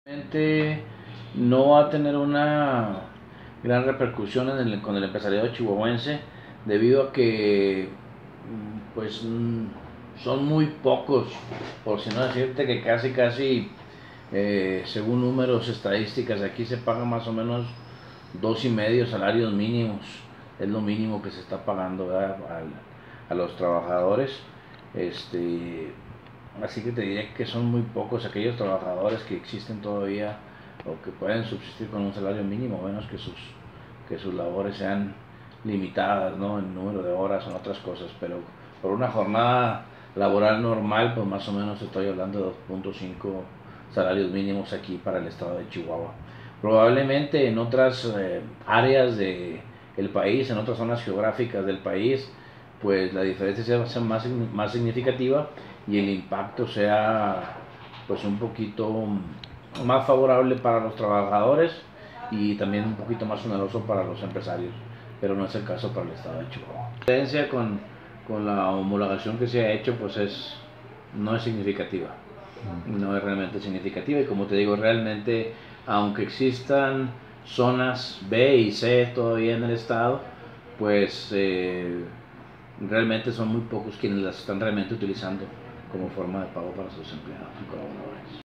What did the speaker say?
Realmente no va a tener una gran repercusión con el empresariado chihuahuense debido a que pues son muy pocos, por si no decirte que casi según números estadísticas aquí se paga más o menos 2,5 salarios mínimos, es lo mínimo que se está pagando, ¿verdad?, a los trabajadores. Así que te diría que son muy pocos aquellos trabajadores que existen todavía o que pueden subsistir con un salario mínimo, menos que sus labores sean limitadas, ¿no?, en número de horas o en otras cosas. Pero por una jornada laboral normal, pues más o menos estoy hablando de 2,5 salarios mínimos aquí para el estado de Chihuahua. Probablemente en otras áreas del país, en otras zonas geográficas del país, pues la diferencia sea más significativa y el impacto sea pues un poquito más favorable para los trabajadores y también un poquito más oneroso para los empresarios, pero no es el caso para el estado de Chihuahua. La diferencia con la homologación que se ha hecho pues no es significativa, no es realmente significativa, y como te digo, realmente aunque existan zonas B y C todavía en el estado, pues realmente son muy pocos quienes las están realmente utilizando como forma de pago para sus empleados y colaboradores.